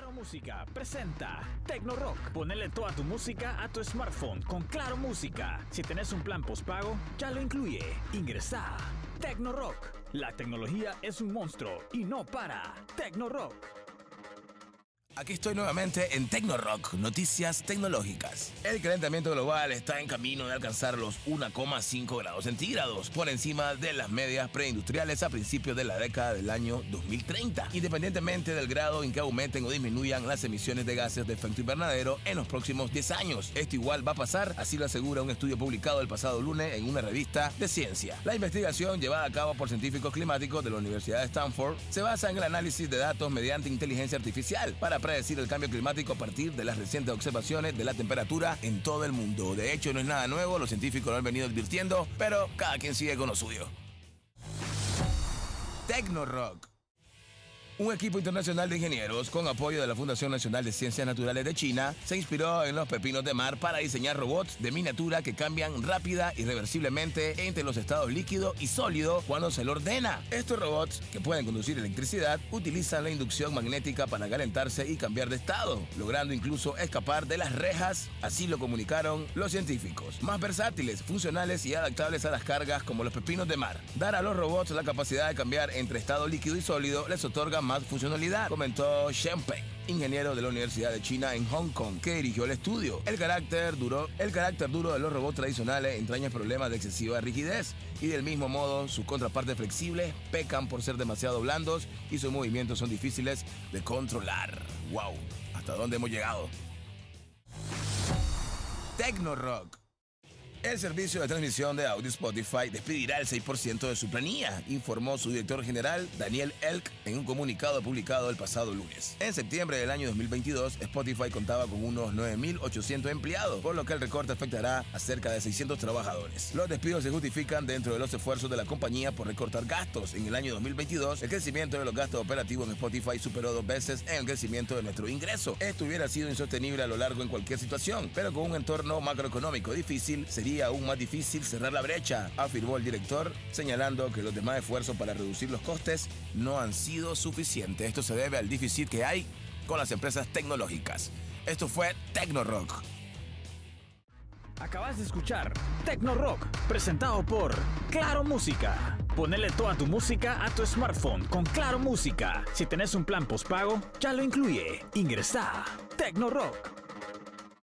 Claro Música presenta Tecno Rock. Ponele toda tu música a tu smartphone con Claro Música. Si tenés un plan postpago, ya lo incluye. Ingresá. Tecno Rock. La tecnología es un monstruo y no para. Tecno Rock. Aquí estoy nuevamente en Tecno Rock, noticias tecnológicas. El calentamiento global está en camino de alcanzar los 1,5 grados centígrados, por encima de las medias preindustriales a principios de la década del año 2030, independientemente del grado en que aumenten o disminuyan las emisiones de gases de efecto invernadero en los próximos 10 años. Esto igual va a pasar, así lo asegura un estudio publicado el pasado lunes en una revista de ciencia. La investigación, llevada a cabo por científicos climáticos de la Universidad de Stanford, se basa en el análisis de datos mediante inteligencia artificial para predecir el cambio climático a partir de las recientes observaciones de la temperatura en todo el mundo. De hecho, no es nada nuevo, los científicos lo han venido advirtiendo, pero cada quien sigue con lo suyo. Tecno Rock. Un equipo internacional de ingenieros, con apoyo de la Fundación Nacional de Ciencias Naturales de China, se inspiró en los pepinos de mar para diseñar robots de miniatura que cambian rápida y reversiblemente entre los estados líquido y sólido cuando se lo ordena. Estos robots, que pueden conducir electricidad, utilizan la inducción magnética para calentarse y cambiar de estado, logrando incluso escapar de las rejas, así lo comunicaron los científicos. Más versátiles, funcionales y adaptables a las cargas como los pepinos de mar. Dar a los robots la capacidad de cambiar entre estado líquido y sólido les otorga más funcionalidad, comentó Shen Peng, ingeniero de la Universidad de China en Hong Kong, que dirigió el estudio. El carácter duro de los robots tradicionales entraña problemas de excesiva rigidez y del mismo modo sus contrapartes flexibles pecan por ser demasiado blandos y sus movimientos son difíciles de controlar. ¡Wow! ¿Hasta dónde hemos llegado? Tecno Rock. El servicio de transmisión de audio Spotify despedirá el 6% de su planilla, informó su director general, Daniel Ek, en un comunicado publicado el pasado lunes. En septiembre del año 2022, Spotify contaba con unos 9.800 empleados, por lo que el recorte afectará a cerca de 600 trabajadores. Los despidos se justifican dentro de los esfuerzos de la compañía por recortar gastos. En el año 2022, el crecimiento de los gastos operativos en Spotify superó 2 veces en el crecimiento de nuestro ingreso. Esto hubiera sido insostenible a lo largo en cualquier situación, pero con un entorno macroeconómico difícil, sería aún más difícil cerrar la brecha, afirmó el director, señalando que los demás esfuerzos para reducir los costes no han sido suficientes. Esto se debe al déficit que hay con las empresas tecnológicas. Esto fue Tecno Rock. Acabas de escuchar Tecno Rock, presentado por Claro Música. Ponele toda tu música a tu smartphone con Claro Música. Si tenés un plan postpago, ya lo incluye. Ingresá. Tecno Rock.